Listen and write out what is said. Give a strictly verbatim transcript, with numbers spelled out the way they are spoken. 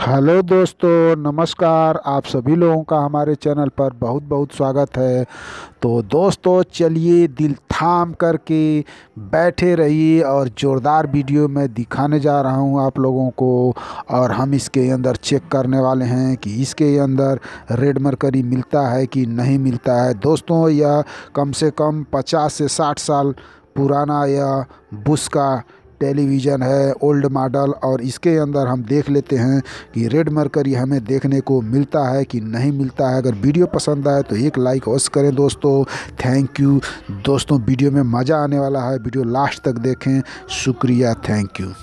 Hello दोस्तों, नमस्कार। आप सभी लोगों का हमारे चैनल पर बहुत बहुत स्वागत है। तो दोस्तों, चलिए दिल थाम करके बैठे रहिए और ज़ोरदार वीडियो मैं दिखाने जा रहा हूं आप लोगों को। और हम इसके अंदर चेक करने वाले हैं कि इसके अंदर रेड मरकरी मिलता है कि नहीं मिलता है। दोस्तों, यह कम से कम पचास से साठ साल पुराना यह बुश का टेलीविज़न है, ओल्ड मॉडल। और इसके अंदर हम देख लेते हैं कि रेड मरकरी हमें देखने को मिलता है कि नहीं मिलता है। अगर वीडियो पसंद आए तो एक लाइक अवश्य करें दोस्तों। थैंक यू दोस्तों, वीडियो में मज़ा आने वाला है, वीडियो लास्ट तक देखें। शुक्रिया, थैंक यू।